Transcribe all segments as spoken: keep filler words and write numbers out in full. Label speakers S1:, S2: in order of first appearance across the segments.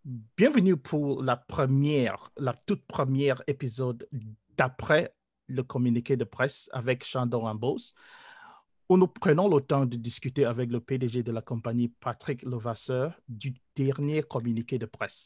S1: Bienvenue pour la première, la toute première épisode d'après le communiqué de presse avec Chandor Ambos, où nous prenons le temps de discuter avec le P D G de la compagnie, Patrick Levasseur, du dernier communiqué de presse.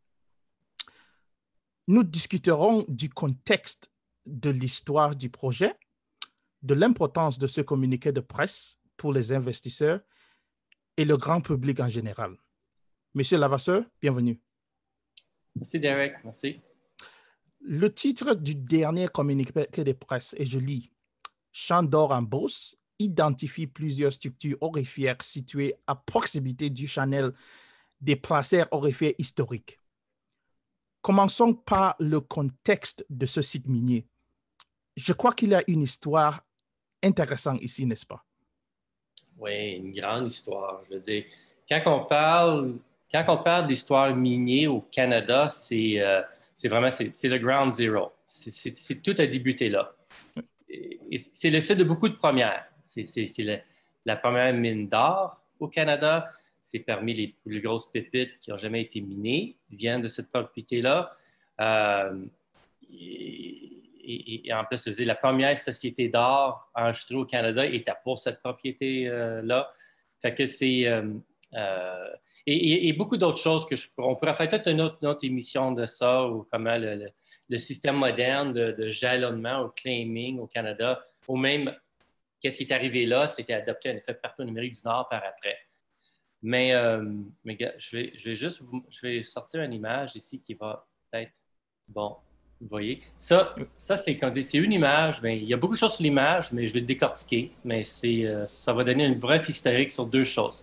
S1: Nous discuterons du contexte de l'histoire du projet, de l'importance de ce communiqué de presse pour les investisseurs et le grand public en général. Monsieur Levasseur, bienvenue.
S2: Merci Derek, merci.
S1: Le titre du dernier communiqué de presse, et je lis, Chandor Ambos identifie plusieurs structures aurifères situées à proximité du channel des placer aurifères historiques. Commençons par le contexte de ce site minier. Je crois qu'il y a une histoire intéressante ici, n'est-ce pas?
S2: Oui, une grande histoire. Je veux dire, quand on parle, quand on parle de l'histoire minière au Canada, c'est euh, c'est vraiment c'est le ground zero. C'est tout a débuté là. C'est le site de beaucoup de premières. C'est la, la première mine d'or au Canada. C'est parmi les plus grosses pépites qui ont jamais été minées. Ils viennent de cette propriété-là. Euh, et, et, et en plus, la première société d'or enregistrée au Canada était pour cette propriété-là. Fait que c'est... Euh, euh, et, et, et beaucoup d'autres choses que je... On pourrait faire toute une autre, une autre émission de ça, ou comment le, le, le système moderne de, de jalonnement ou claiming au Canada, ou même qu'est-ce qui est arrivé là, c'était adopté en effet partout en Amérique du Nord par après. Mais, euh, mais je, vais, je vais juste vous, je vais sortir une image ici qui va peut-être... Bon, vous voyez. Ça, ça c'est une image. Bien, il y a beaucoup de choses sur l'image, mais je vais le décortiquer. Mais euh, ça va donner une bref historique sur deux choses.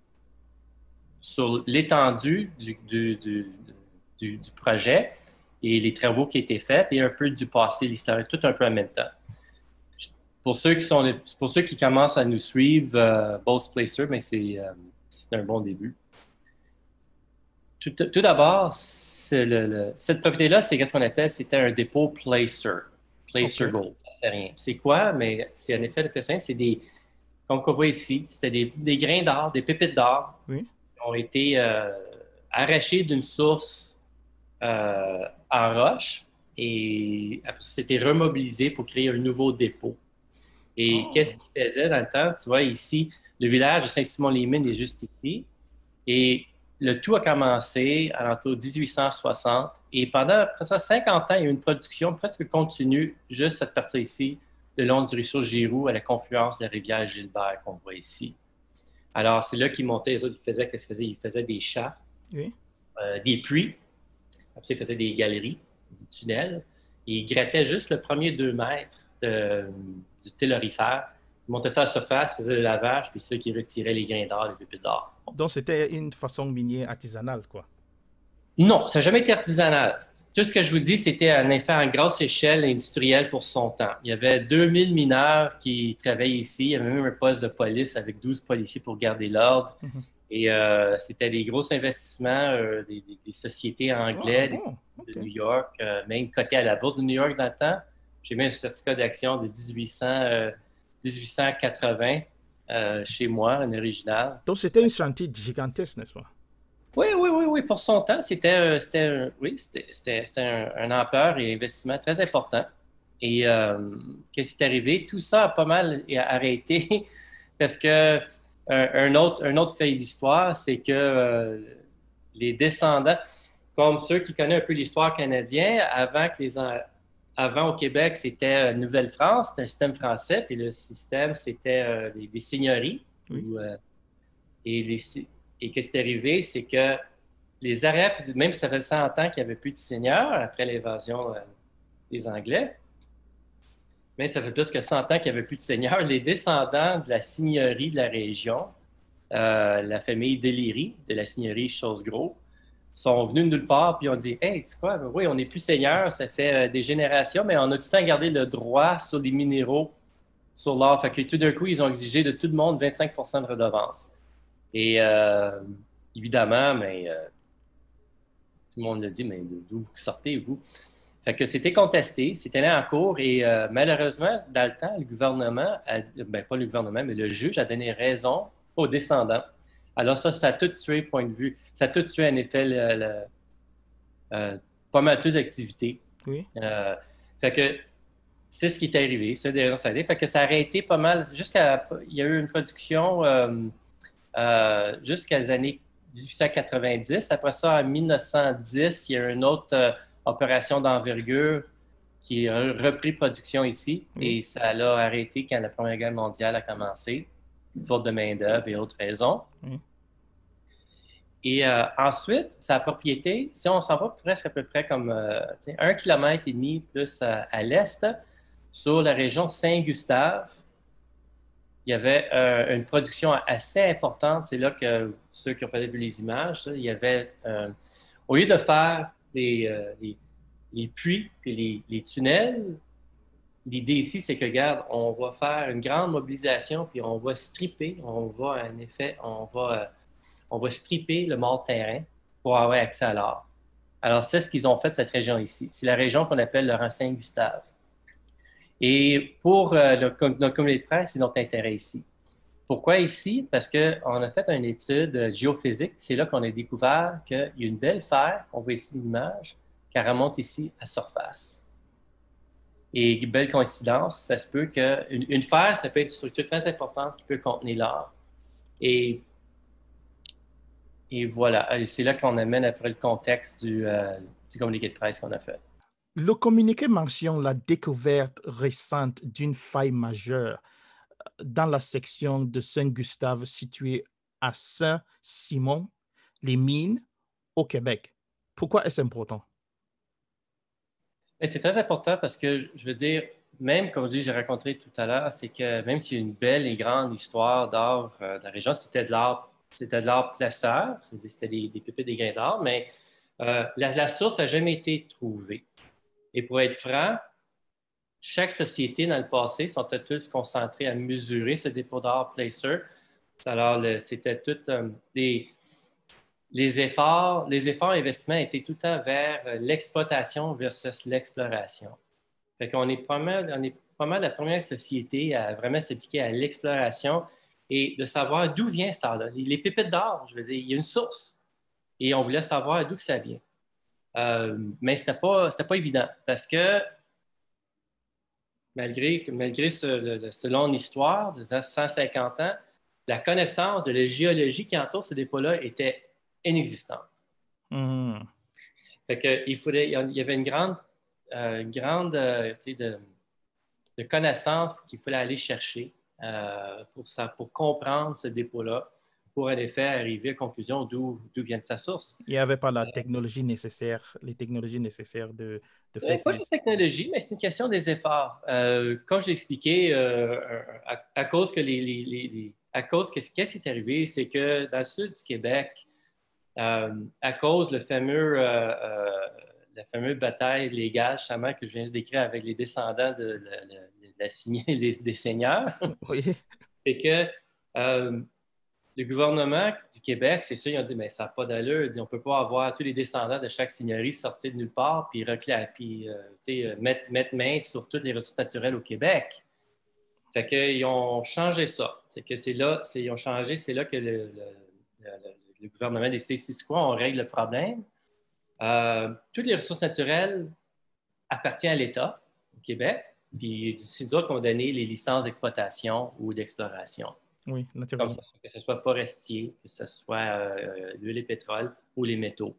S2: Sur l'étendue du, du, du, du, du projet et les travaux qui ont été faits et un peu du passé, l'histoire, tout un peu en même temps. Pour ceux qui, sont, pour ceux qui commencent à nous suivre, euh, Boss Placer, mais c'est euh, un bon début. Tout, tout d'abord, le, le, cette propriété-là, c'est ce qu'on appelle, c'était un dépôt Placer, Placer okay. Gold. C'est rien. C'est quoi? Mais c'est en effet, c'est des, comme on voit ici, c'était des, des grains d'or, des pépites d'or
S1: oui.
S2: qui ont été euh, arrachés d'une source euh, en roche et après, c'était remobilisé pour créer un nouveau dépôt. Et oh. Qu'est-ce qu'il faisait dans le temps? Tu vois, ici, le village de Saint-Simon-les-Mines est juste ici. Et le tout a commencé à l'entour de dix-huit cent soixante. Et pendant après ça, cinquante ans, il y a eu une production presque continue, juste cette partie ici, le long du ruisseau Giroux, à la confluence de la rivière Gilbert qu'on voit ici. Alors, c'est là qu'ils montaient, les autres, ils faisaient, qu'est-ce qu'ils faisaient? Ils faisaient des shafts,
S1: oui.
S2: euh, des puits. Après ça, ils faisaient des galeries, des tunnels. Et ils grattaient juste le premier deux mètres de, du tellurifère. Ils montaient ça à la surface, faisaient le lavage, puis c'est là qu'ils retiraient les grains d'or, les pépites d'or.
S1: Donc, c'était une façon minière artisanale, quoi?
S2: Non, ça n'a jamais été artisanal. Tout ce que je vous dis, c'était en effet en grosse échelle industrielle pour son temps. Il y avait deux mille mineurs qui travaillaient ici. Il y avait même un poste de police avec douze policiers pour garder l'ordre. Mm-hmm. Et euh, c'était des gros investissements euh, des, des, des sociétés anglaises oh, bon. de okay. New York, euh, même cotées à la bourse de New York dans le temps. J'ai même un certificat d'action de dix-huit cent quatre-vingts euh, chez moi, un original.
S1: Donc, c'était une chantier gigantesque, n'est-ce pas?
S2: Oui, oui, oui, oui. Pour son temps, c'était euh, oui, un, un ampleur et investissement très important. Et euh, qu'est-ce qui est arrivé? Tout ça a pas mal arrêté parce que euh, un, autre, un autre fait d'histoire, c'est que euh, les descendants, comme ceux qui connaissent un peu l'histoire canadienne, avant que les avant au Québec, c'était Nouvelle-France, c'était un système français, puis le système, c'était euh, des, des seigneuries.
S1: Oui.
S2: Où, euh, et les Et qu'est-ce qui est arrivé, c'est que les Arabes, même si ça fait cent ans qu'il n'y avait plus de seigneurs après l'invasion euh, des Anglais, mais ça fait plus que cent ans qu'il n'y avait plus de seigneurs, les descendants de la seigneurie de la région, euh, la famille Deléry, de la seigneurie Chosgros, sont venus de nulle part puis ont dit « Hey, tu sais quoi, ben oui, on n'est plus seigneurs, ça fait euh, des générations, mais on a tout le temps gardé le droit sur les minéraux, sur l'or. » Fait que tout d'un coup, ils ont exigé de tout le monde vingt-cinq pour cent de redevance. Et euh, évidemment, mais euh, tout le monde le dit, mais d'où vous sortez, vous? Fait que c'était contesté, c'était allé en cours et euh, malheureusement, dans le temps, le gouvernement, a, ben pas le gouvernement, mais le juge a donné raison aux descendants. Alors ça, ça a tout tué, point de vue. Ça a tout tué, en effet, le, le, euh, pas mal toutes les activités.
S1: Oui.
S2: Euh, fait que c'est ce qui est arrivé, c'est des raisons ça a été. Fait que ça a arrêté pas mal, jusqu'à, il y a eu une production euh, euh, jusqu'à les années dix-huit cent quatre-vingt-dix. Après ça, en mille neuf cent dix, il y a eu une autre euh, opération d'envergure qui a repris production ici,
S1: Oui.
S2: et ça l'a arrêté quand la Première Guerre mondiale a commencé, faute de main-d'œuvre et autres raisons.
S1: Oui.
S2: Et euh, ensuite, sa propriété, si on s'en va presque à peu près comme euh, un kilomètre et demi plus à, à l'est, sur la région Saint-Gustave, il y avait euh, une production assez importante. C'est là que ceux qui ont peut-être vu les images, il y avait, euh, au lieu de faire les, euh, les, les puits et les, les tunnels, l'idée ici, c'est que, regarde, on va faire une grande mobilisation, puis on va stripper, on va, en effet, on va, euh, on va stripper le mort terrain pour avoir accès à l'or. Alors, c'est ce qu'ils ont fait, cette région ici. C'est la région qu'on appelle le Rang Saint-Gustave. Et pour euh, notre, notre communauté de presse, c'est notre intérêt ici. Pourquoi ici? Parce qu'on a fait une étude géophysique. C'est là qu'on a découvert qu'il y a une belle fer, on voit ici l'image, qui remonte ici à surface. Et belle coïncidence, ça se peut qu'une une fer, ça peut être une structure très importante qui peut contenir l'or. Et, et voilà, c'est là qu'on amène après le contexte du, euh, du communiqué de presse qu'on a fait.
S1: Le communiqué mentionne la découverte récente d'une faille majeure dans la section de Saint-Gustave située à Saint-Simon-les-Mines, au Québec. Pourquoi est-ce important?
S2: Et c'est très important parce que, je veux dire, même comme j'ai raconté tout à l'heure, c'est que même s'il y a une belle et grande histoire d'art euh, de la région, c'était de l'art, c'était de l'art placeur, c'était des, des pépites, des grains d'or, mais euh, la, la source n'a jamais été trouvée. Et pour être franc, chaque société dans le passé sont tous concentrés à mesurer ce dépôt d'art placer. Alors, c'était tout euh, les, les efforts, les efforts investissements étaient tout le temps vers l'exploitation versus l'exploration. Fait qu'on est pas mal, on est pas mal la première société à vraiment s'appliquer à l'exploration et de savoir d'où vient cet art-là. Les pépites d'or, je veux dire, il y a une source et on voulait savoir d'où que ça vient. Euh, mais c'était pas, c'était pas évident parce que malgré, malgré ce, le, ce longue histoire de cent cinquante ans, la connaissance de la géologie qui entoure ce dépôt-là était inexistante.
S1: Mmh.
S2: Fait que, il, faudrait, il y avait une grande, euh, une grande euh, de, de connaissances qu'il fallait aller chercher euh, pour, ça, pour comprendre ce dépôt-là, pour en effet arriver à la conclusion d'où vient de sa source.
S1: Il n'y avait pas la technologie nécessaire, les technologies nécessaires de, de faire
S2: Pas la technologie, mais c'est une question des efforts. Euh, comme je l'ai expliqué, euh, à, à cause que les, les, les à cause que qu'est-ce qui est arrivé, c'est que dans le sud du Québec, euh, à cause le fameux, euh, euh, la fameuse bataille légale, justement, que je viens de décrire avec les descendants de, de, de, de la signée des, des seigneurs,
S1: Oui.
S2: c'est que euh, le gouvernement du Québec, c'est ça, ils ont dit, mais ça n'a pas d'allure. Ils dit, on ne peut pas avoir tous les descendants de chaque seigneurie sortir de nulle part puis, puis euh, mettre, mettre main sur toutes les ressources naturelles au Québec. Fait qu'ils ont changé ça. C'est que c'est là, c'est, ils ont changé, c'est là que le, le, le, le gouvernement a décidé, c'est quoi, on règle le problème. Euh, toutes les ressources naturelles appartiennent à l'État au Québec, puis c'est nous autres qui ont donné les licences d'exploitation ou d'exploration.
S1: Oui, naturellement.
S2: Comme ça, que ce soit forestier, que ce soit euh, l'huile et pétrole ou les métaux.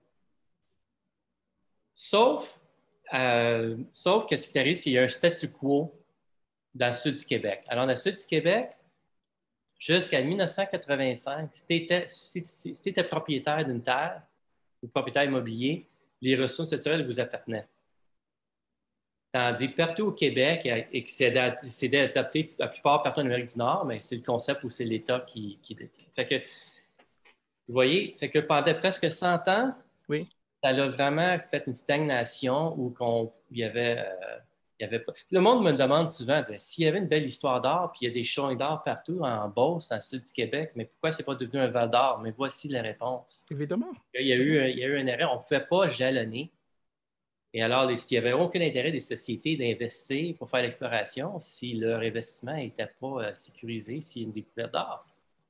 S2: Sauf, euh, sauf que ce qui arrive, c'est qu'il y a un statu quo dans le sud du Québec. Alors, dans le sud du Québec, jusqu'à mille neuf cent quatre-vingt-cinq, si tu étais, si, si, si étais propriétaire d'une terre ou propriétaire immobilier, les ressources naturelles vous appartenaient. Tandis que partout au Québec, et que c'est adapté la plupart partout en Amérique du Nord, mais c'est le concept où c'est l'État qui, qui détient. Fait que, vous voyez, fait que pendant presque cent ans,
S1: oui.
S2: Ça a vraiment fait une stagnation où qu'on, il y avait, euh, il y avait pas... Le monde me demande souvent, s'il y avait une belle histoire d'art, puis il y a des champs d'art partout en Beauce, dans le sud du Québec, mais pourquoi c'est pas devenu un Val d'Or? Mais voici la réponse.
S1: Évidemment.
S2: Il y a eu, il y a eu un arrêt, on ne pouvait pas jalonner. Et alors, s'il n'y avait aucun intérêt des sociétés d'investir pour faire l'exploration, si leur investissement n'était pas euh, sécurisé, s'il y a une découverte d'art.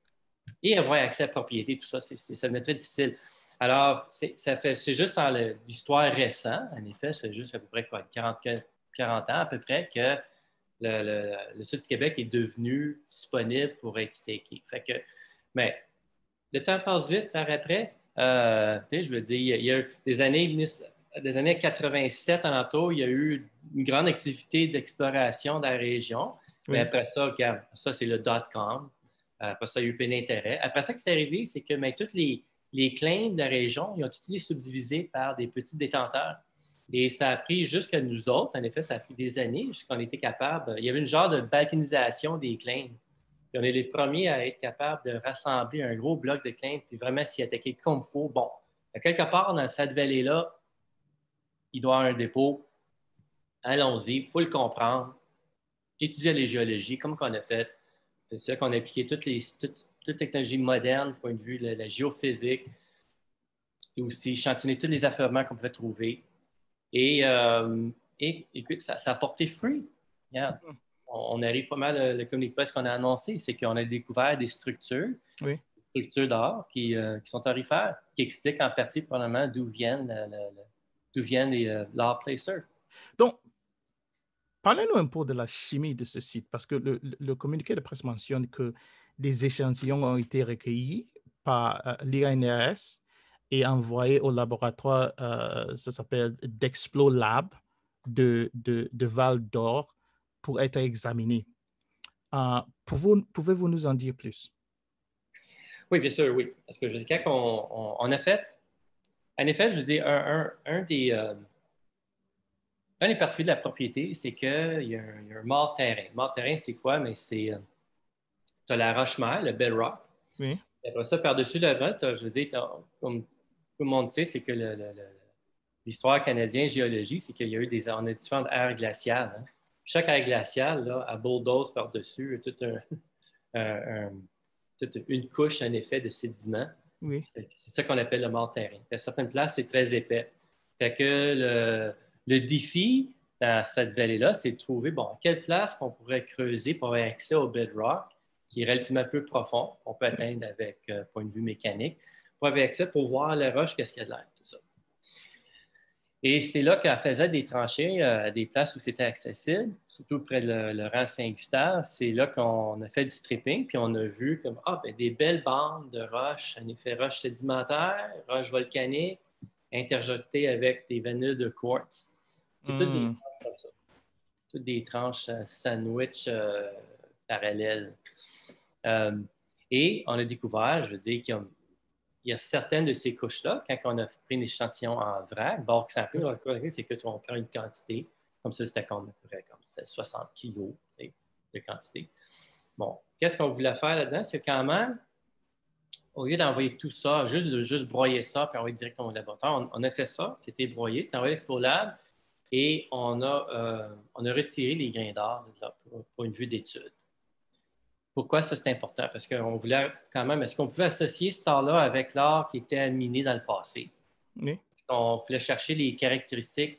S2: et avoir accès à la propriété, tout ça, c'est, c'est, ça devenait très difficile. Alors, c'est, ça fait, c'est juste dans le, l'histoire récente, en effet, c'est juste à peu près quoi, quarante, quarante ans à peu près, que le, le, le sud du Québec est devenu disponible pour être staké. Fait que, mais le temps passe vite par après. Euh, tu sais, je veux dire, il y a, il y a des années, des années quatre-vingt-sept en entour, il y a eu une grande activité d'exploration dans la région. Oui. Mais après ça, regarde, ça, c'est le dot-com. Après ça, il y a eu plein d'intérêt. Après ça, ce qui est arrivé, c'est que mais, tous les, les claims de la région, ils ont tous été subdivisés par des petits détenteurs. Et ça a pris jusqu'à nous autres, en effet, ça a pris des années jusqu'à qu'on était capable. Il y avait une genre de balkanisation des claims. Puis on est les premiers à être capables de rassembler un gros bloc de claims puis vraiment s'y attaquer comme il faut. Bon, quelque part dans cette vallée-là, il doit y avoir un dépôt. Allons-y, il faut le comprendre. Étudier les géologies, comme qu'on a fait. C'est ça qu'on a appliqué toutes les toutes, toute technologies modernes, point de vue de la, la géophysique, et aussi échantillonner tous les affleurements qu'on pouvait trouver. Et, euh, et écoute, ça, ça a porté fruit. Regarde. On arrive pas mal, le, le communiqué presse qu'on a annoncé, c'est qu'on a découvert des structures,
S1: oui.
S2: des structures d'or qui, euh, qui sont aurifères, qui expliquent en partie probablement d'où viennent, le, le, d'où viennent les euh, l'or placer.
S1: Donc, parlez-nous un peu de la chimie de ce site, parce que le, le, le communiqué de presse mentionne que des échantillons ont été recueillis par euh, l'I N R S et envoyés au laboratoire, euh, ça s'appelle d'Explo Lab de, de, de Val d'Or pour être examiné. Uh, pouvez-vous, pouvez-vous nous en dire plus?
S2: Oui, bien sûr, oui. Parce que je dis, quand on, on, on a fait, en effet, je vous dis, un, un, un des, euh, un des particuliers de la propriété, c'est qu'il y a un, il y a un mort terrain. Mort terrain, c'est quoi? Mais c'est, euh, tu as la roche-mère, le bedrock.
S1: Oui.
S2: Et après ça, par-dessus le vent, je veux dire, comme tout le monde sait, c'est que le, le, le, l'histoire canadienne géologie, c'est qu'il y a eu des, on a différentes aires glaciales. Hein. Chaque ère glaciale, là, à bulldoze par-dessus, toute, un, un, un, toute une couche, en effet, de sédiments.
S1: Oui.
S2: C'est, c'est ça qu'on appelle le mort terrain. À certaines places, c'est très épais. Fait que le, le défi dans cette vallée-là, c'est de trouver, bon, à quelle place qu'on pourrait creuser pour avoir accès au bedrock, qui est relativement peu profond, qu'on peut atteindre avec euh, point de vue mécanique, pour avoir accès pour voir la roche, qu'est-ce qu'il y a de l'air, tout ça. Et c'est là qu'elle faisait des tranchées à euh, des places où c'était accessible, surtout près de le, le rang Saint-Gustave. C'est là qu'on a fait du stripping, puis on a vu comme ah, ben, des belles bandes de roches, en effet, roches sédimentaires, roches volcaniques, interjetées avec des vanilles de quartz. C'est mm. toutes des tranches comme ça. Toutes des tranches euh, sandwich euh, parallèles. Euh, et on a découvert, je veux dire, qu'il y a Il y a certaines de ces couches-là, quand on a pris un échantillon en vrac, bon, que ça a pris, c'est que tu prends une quantité, comme ça, c'était comme, comme c'était soixante kilos de quantité. Bon, qu'est-ce qu'on voulait faire là-dedans? C'est quand même, au lieu d'envoyer tout ça, juste de juste broyer ça, puis envoyer directement au laboratoire, on, on a fait ça, c'était broyé, c'était envoyé à l'Expo Lab, et on a, euh, on a retiré les grains d'or pour, pour une vue d'étude. Pourquoi ça, c'est important? Parce qu'on voulait quand même, est-ce qu'on pouvait associer cet or-là avec l'or qui était miné dans le passé?
S1: Oui.
S2: On voulait chercher les caractéristiques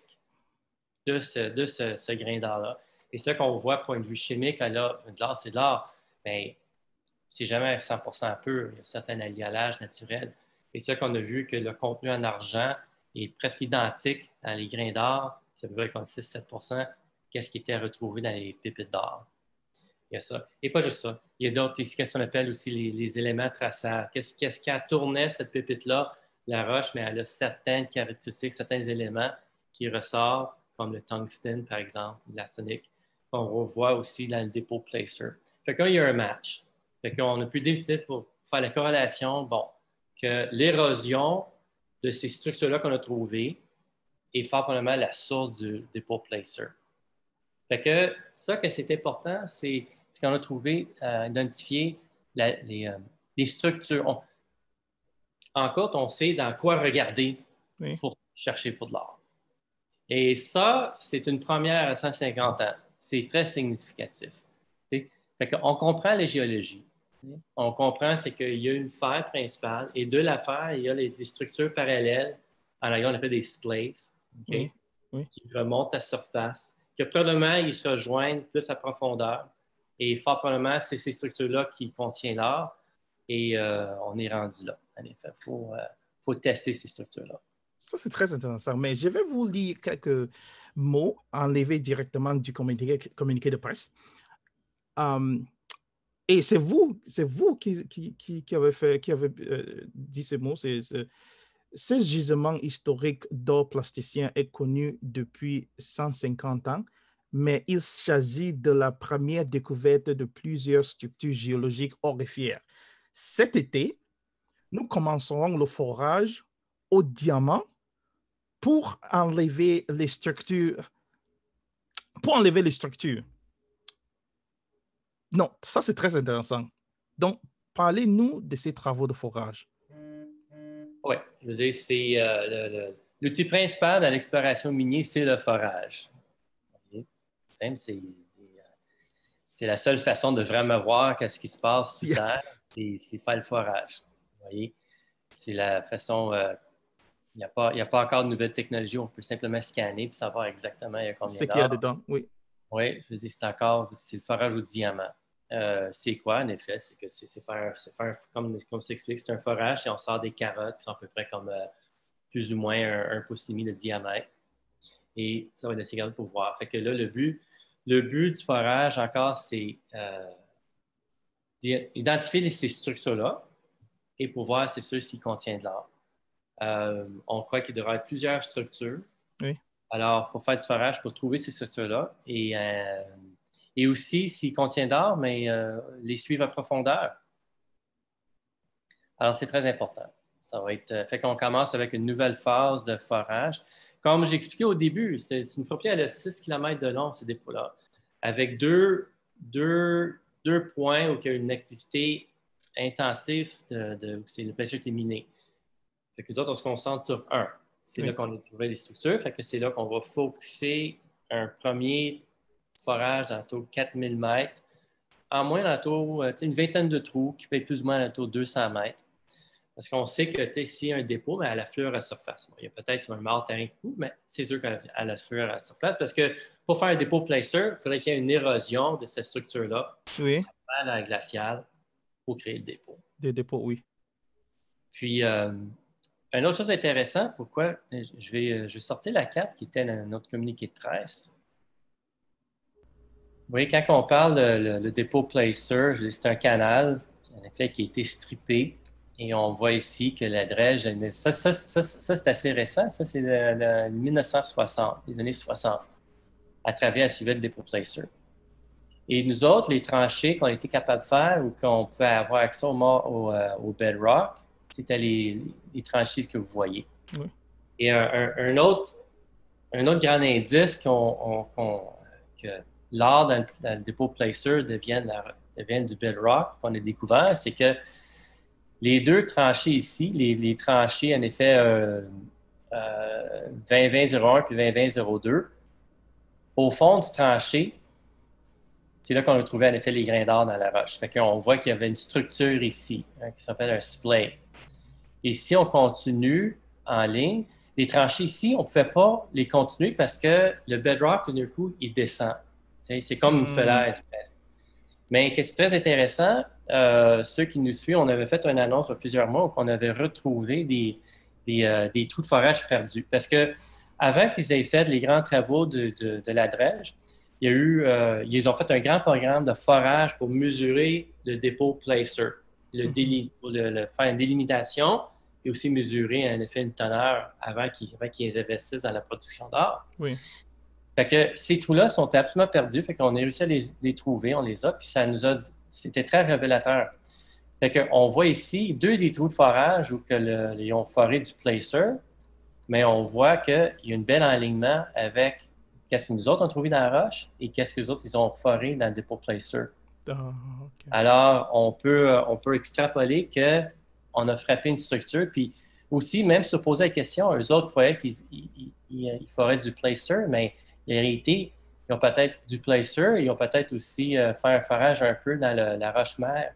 S2: de ce, de ce, ce grain d'or-là. Et ça qu'on voit, point de vue chimique, là, de l'or, c'est de l'or, mais c'est jamais cent pour cent pur. Il y a certains alliages naturels. Et ça qu'on a vu que le contenu en argent est presque identique dans les grains d'or, c'est à peu près comme six à sept pour cent, qu'est-ce qui était retrouvé dans les pépites d'or. Il y a ça. Et pas juste ça. Il y a d'autres, qu'est-ce qu'on appelle aussi les, les éléments traçables. Qu'est-ce, qu'est-ce qui a tourné cette pépite-là, la roche, mais elle a certaines caractéristiques, certains éléments qui ressortent, comme le tungstène, par exemple, l'arsenic, qu'on revoit aussi dans le dépôt placer. Fait que là, il y a un match. Fait qu'on a pu décider pour faire la corrélation, bon, que l'érosion de ces structures-là qu'on a trouvées est fort probablement la source du dépôt placer. Fait que ça, que c'est important, c'est ce qu'on a trouvé, euh, identifier la, les, euh, les structures. On, en cours, on sait dans quoi regarder oui. pour chercher pour de l'or. Et ça, c'est une première à cent cinquante ans. C'est très significatif. T'sais? Fait qu'on comprend la géologie. T'sais? On comprend c'est qu'il y a une faille principale et de la faille, il y a les, des structures parallèles. En anglais, on appelle des splays, okay? oui. Oui. qui remontent à la surface, que probablement ils se rejoignent plus à profondeur. Et fort probablement, c'est ces structures-là qui contiennent l'or. Et euh, on est rendu là. En effet, il faut, euh, faut tester ces structures-là.
S1: Ça, c'est très intéressant. Mais je vais vous lire quelques mots enlevés directement du communiqué, communiqué de presse. Um, et c'est vous, c'est vous qui, qui, qui, qui avez, fait, qui avez euh, dit ces mots. C'est, c'est, ce gisement historique d'or plasticien est connu depuis cent cinquante ans, mais il s'agit de la première découverte de plusieurs structures géologiques aurifères. Cet été, nous commencerons le forage au diamant pour enlever les structures. Pour enlever les structures. Non, ça c'est très intéressant. Donc, parlez-nous de ces travaux de forage.
S2: Oui, je veux dire, c'est euh, l'outil principal dans l'exploration minière, c'est le forage. Okay. C'est c'est la seule façon de vraiment voir ce qui se passe sous
S1: Yeah.
S2: terre, c'est faire le forage. Vous voyez, c'est la façon. Euh, il n'y a, a pas encore de nouvelles technologies, on peut simplement scanner pour savoir exactement il y a combien
S1: Ce qu'il y a
S2: d'or.
S1: dedans, oui.
S2: Oui, je veux dire, c'est encore c'est le forage au diamant. Euh, c'est quoi, en effet? C'est que c'est faire, faire, comme, comme s'explique, c'est un forage et on sort des carottes qui sont à peu près comme euh, plus ou moins un, un pouce et demi de diamètre. Et ça va être assez grand pour voir. Fait que là, le but, le but du forage, encore, c'est euh, d'identifier ces structures-là et pour voir, c'est sûr, s'ils contiennent de l'or. Euh, on croit qu'il devrait y avoir plusieurs structures.
S1: Oui.
S2: Alors, il faut faire du forage pour trouver ces structures-là. Et, euh, et aussi, s'ils contiennent d'or, mais euh, les suivre à profondeur. Alors, c'est très important. Ça va être fait qu'on commence avec une nouvelle phase de forage. Comme j'ai expliqué au début, c'est une propriété à six kilomètres de long, ces dépôts-là, avec deux, deux, deux points où il y a une activité intensive, de, de, où c'est le pêcheur est miné. Fait que nous autres, on se concentre sur un. C'est oui. là qu'on a trouvé les structures. Fait que c'est là qu'on va focuser un premier forage d'entour quatre mille mètres, en moins d'entour une vingtaine de trous qui peut être plus ou moins d'entour deux cents mètres. Parce qu'on sait que s'il y a un dépôt, mais à la fleur à surface. Bon, il y a peut-être un mort terrain de coup, mais c'est sûr qu'à la fleur à surface. Parce que pour faire un dépôt placer, il faudrait qu'il y ait une érosion de cette structure-là
S1: oui.
S2: à la glaciale pour créer le dépôt.
S1: Des dépôts, oui.
S2: Puis, euh, une autre chose intéressante, pourquoi je vais, je vais sortir la carte qui était dans notre communiqué de presse. Vous voyez, quand on parle le, le, le dépôt placer, c'est un canal, en effet, qui a été strippé. Et on voit ici que la drèche, ça, ça, ça, ça c'est assez récent, ça c'est de, de mille neuf cent soixante, les années soixante, à travers la suivette des dépôt placer. Et nous autres, les tranchées qu'on était capable de faire ou qu'on pouvait avoir accès au, au, au bedrock, c'était les, les tranchées que vous voyez.
S1: Oui.
S2: Et un, un, un, autre, un autre grand indice qu'on, qu'on, que l'or dans, dans le dépôt placer devienne, la, devienne du bedrock qu'on a découvert, c'est que les deux tranchées ici, les, les tranchées en effet euh, euh, vingt vingt zéro un puis vingt vingt zéro deux, au fond du tranché, c'est là qu'on a trouvé en effet les grains d'or dans la roche. Fait qu'on voit qu'il y avait une structure ici hein, qui s'appelle un splay. Et si on continue en ligne, les tranchées ici, on ne pouvait pas les continuer parce que le bedrock, tout d'un coup, il descend. C'est comme une falaise presque. Mais c'est très intéressant, euh, ceux qui nous suivent, on avait fait une annonce il y a plusieurs mois où on avait retrouvé des, des, euh, des trous de forage perdus. Parce que avant qu'ils aient fait les grands travaux de, de, de la drèche, il y a eu, euh, ils ont fait un grand programme de forage pour mesurer le dépôt placer, le déli, pour le, le, faire une délimitation et aussi mesurer en effet une teneur avant qu'ils, avant qu'ils investissent dans la production d'or.
S1: Oui.
S2: Fait que ces trous-là sont absolument perdus. Fait qu'on a réussi à les, les trouver, on les a, puis ça nous a, c'était très révélateur. Fait qu'on voit ici deux des trous de forage où que le, ils ont foré du placer, mais on voit qu'il y a un bel alignement avec qu'est-ce que nous autres on trouvé dans la roche et qu'est-ce que les autres ils ont foré dans le dépôt placer.
S1: Oh, okay. Alors,
S2: on peut, on peut extrapoler qu'on a frappé une structure, puis aussi, même se poser la question, eux autres croyaient qu'ils ils, ils, ils foraient du placer, mais en réalité, ils ont peut-être du placer, ils ont peut-être aussi euh, fait un forage un peu dans le, la roche-mère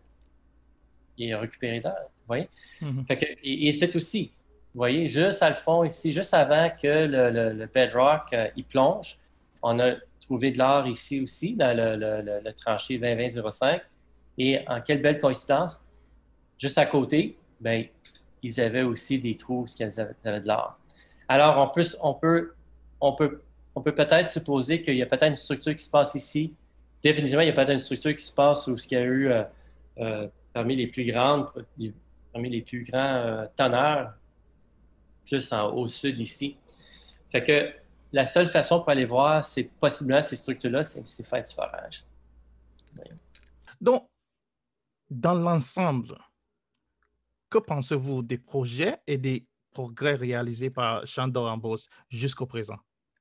S2: et récupéré d'or, vous voyez? Mm-hmm. Fait que, et, et c'est aussi, vous voyez, juste à le fond ici, juste avant que le, le, le bedrock euh, il plonge, on a trouvé de l'or ici aussi, dans le, le, le, le tranché vingt vingt zéro cinq. Et en quelle belle coïncidence, juste à côté, ben, ils avaient aussi des trous où ils avaient, avaient de l'or. Alors, on peut, on peut, on peut, on peut peut-être supposer qu'il y a peut-être une structure qui se passe ici. Définitivement, il y a peut-être une structure qui se passe où ce qu'il y a eu euh, euh, parmi les plus grandes, parmi les plus grands euh, teneurs, plus en, au sud ici. Fait que la seule façon pour aller voir, c'est possiblement ces structures-là, c'est, c'est faire du forage. Oui.
S1: Donc, dans l'ensemble, que pensez-vous des projets et des progrès réalisés par Chandor Ambos jusqu'au présent?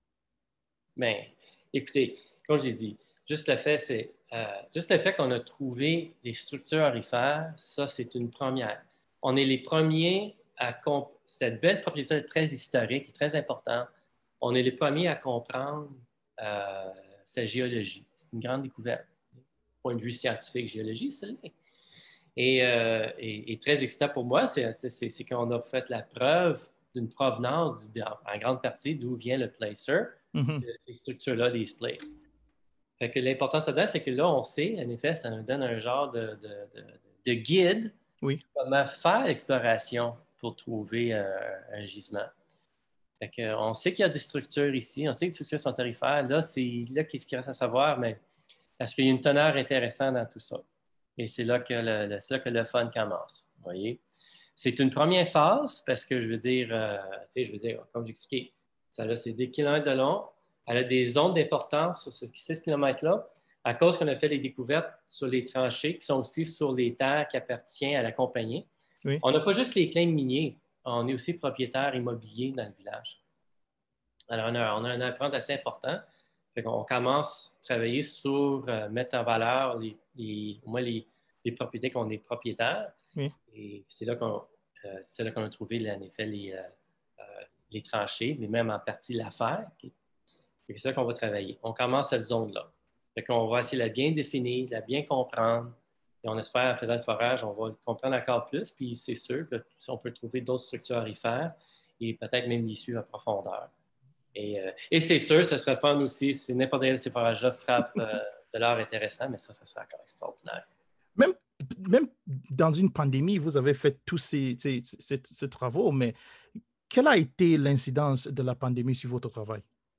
S2: Bien, écoutez, comme j'ai dit, juste le fait, c'est euh, juste le fait qu'on a trouvé les structures aurifères, ça, c'est une première. On est les premiers à comprendre cette belle propriété très historique et très importante. On est les premiers à comprendre euh, sa géologie. C'est une grande découverte. Point de vue scientifique, géologie, c'est l'est. Et, euh, et, et, très excitant pour moi, c'est, c'est, c'est qu'on a fait la preuve d'une provenance du, en grande partie d'où vient le placer,
S1: Mm-hmm.
S2: de ces structures-là, des places. Fait que l'importance là-dedans, c'est que là, on sait, en effet, ça nous donne un genre de, de, de, de guide
S1: Oui.
S2: comment faire l'exploration pour trouver un, un gisement. Fait que, on sait qu'il y a des structures ici, on sait que les structures sont tarifaires. Là, c'est là qu'est-ce qu'il reste à savoir, mais est-ce qu'il y a une teneur intéressante dans tout ça? Et c'est là que le, c'est là que le fun commence. Vous voyez? C'est une première phase parce que je veux dire, euh, tu sais, je veux dire, comme j'expliquais, ça a c'est des kilomètres de long. Elle a des zones d'importance sur ces six kilomètres-là à cause qu'on a fait les découvertes sur les tranchées qui sont aussi sur les terres qui appartiennent à la compagnie.
S1: Oui.
S2: On n'a pas juste les claims miniers, on est aussi propriétaire immobilier dans le village. Alors, on a, on a un empreinte assez important. On commence à travailler sur euh, mettre en valeur les, les, au moins les, les propriétés qu'on est propriétaire.
S1: Oui.
S2: Et c'est là qu'on euh, c'est là qu'on a trouvé, en effet, les, euh, euh, les tranchées, mais même en partie l'affaire. C'est là qu'on va travailler. On commence cette zone-là. Fait qu'on va essayer de la bien définir, de la bien comprendre. Et on espère, en faisant le forage, on va le comprendre encore plus. Puis c'est sûr que on peut trouver d'autres structures aurifères et peut-être même l'issue à profondeur. Et, euh, et c'est sûr, ce serait fun aussi si n'importe quel de ces forages-là frappe euh, de l'or intéressant, mais ça, ça serait encore extraordinaire.
S1: Même, même dans une pandémie, vous avez fait tous ces, ces, ces, ces travaux, mais quelle a été l'incidence de la pandémie sur votre travail?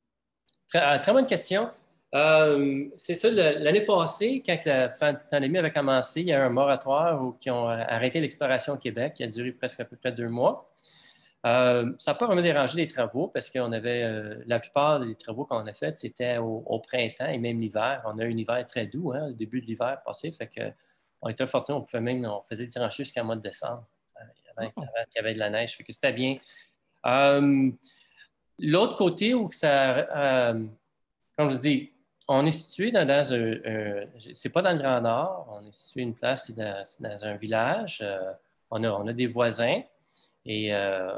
S2: Très, très bonne question. Euh, c'est ça, le, l'année passée, quand la pandémie avait commencé, il y a eu un moratoire où qui ont arrêté l'exploration au Québec, qui a duré presque à peu près deux mois. Euh, ça n'a pas vraiment dérangé les travaux parce qu'on avait, euh, la plupart des travaux qu'on a faits, c'était au, au printemps et même l'hiver. On a eu un hiver très doux, hein, le début de l'hiver passé, fait que on était fortunés, on pouvait même, on faisait des tranchées jusqu'à mois de décembre, avant,
S1: Oh.
S2: avant qu'il y avait de la neige, fait que c'était bien. Euh, l'autre côté où ça, euh, comme je dis, on est situé dans, dans un, un c'est pas dans le Grand Nord, on est situé une place, c'est dans, c'est dans un village, euh, on a, on a des voisins et euh,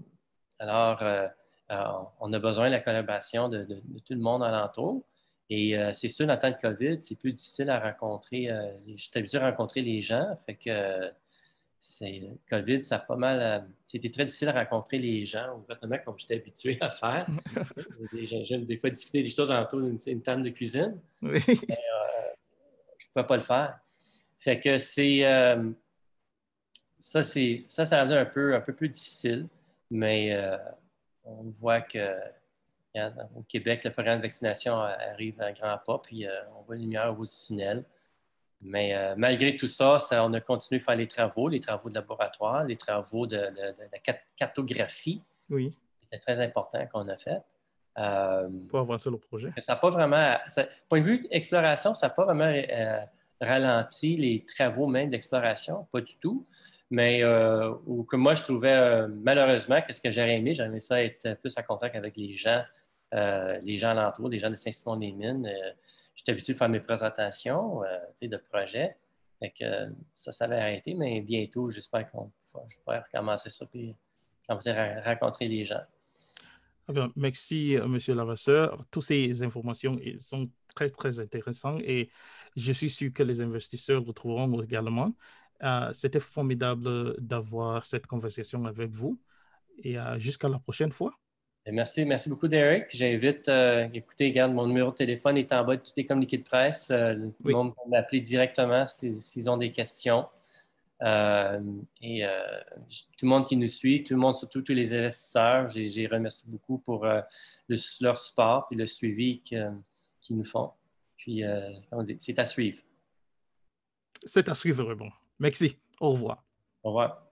S2: alors, euh, euh, on a besoin de la collaboration de, de, de tout le monde alentour. Et euh, c'est sûr, dans le temps de COVID, c'est plus difficile à rencontrer. Euh, je suis habitué à rencontrer les gens. Fait que euh, c'est, COVID, ça a pas mal. Euh, c'était très difficile à rencontrer les gens, ouvertement, comme j'étais habitué à faire. J'aime des fois discuter des choses alentour d'une une table de cuisine.
S1: Oui.
S2: Mais, euh, je ne pouvais pas le faire. Fait que c'est. Euh, ça, c'est, ça, ça a rendu un peu, un peu plus difficile. Mais euh, on voit que au Québec, le programme de vaccination arrive à grands pas, puis euh, on voit une lumière au bout du tunnel. Mais euh, malgré tout ça, ça, on a continué à faire les travaux, les travaux de laboratoire, les travaux de, de, de la cartographie,
S1: Oui.
S2: c'était très important qu'on a fait. Euh,
S1: Pour avancer le projet.
S2: ça n'a pas vraiment, ça, point de vue exploration, ça n'a pas vraiment euh, ralenti les travaux même d'exploration, pas du tout. Mais euh, ou que moi, je trouvais euh, malheureusement que ce que j'aurais aimé, j'aimais ça être plus en contact avec les gens, euh, les gens alentours, les gens de Saint-Simon-des-Mines. Euh, j'étais habitué de faire mes présentations euh, de projets. Fait que, euh, ça, ça avait arrêté, mais bientôt, j'espère qu'on va recommencer ça et commencer à rencontrer les gens.
S1: Alors, merci, M. Lavasseur. Toutes ces informations sont très, très intéressantes et je suis sûr que les investisseurs le trouveront également. Euh, c'était formidable d'avoir cette conversation avec vous et euh, jusqu'à la prochaine fois.
S2: Merci, merci beaucoup, Derek. J'invite, euh, écoutez, regarde, mon numéro de téléphone est en bas de tous les communiqués de presse. Euh, le
S1: Oui.
S2: monde peut m'appeler directement s'ils ont des questions. Euh, et euh, tout le monde qui nous suit, tout le monde, surtout tous les investisseurs, j'ai, j'ai remercié beaucoup pour euh, le, leur support et le suivi que, qu'ils nous font. Puis, euh, on dit, c'est à suivre.
S1: C'est à suivre, bon. Merci. Au revoir.
S2: Au revoir.